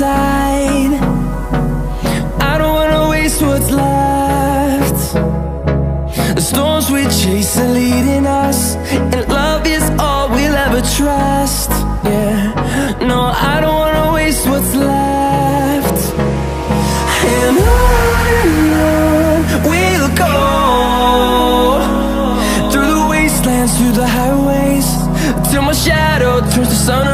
inside. I don't wanna waste what's left. The storms we chase are leading us, and love is all we'll ever trust. Yeah, no, I don't wanna waste what's left. And on we'll go, through the wastelands, through the highways, till my shadow turns to sun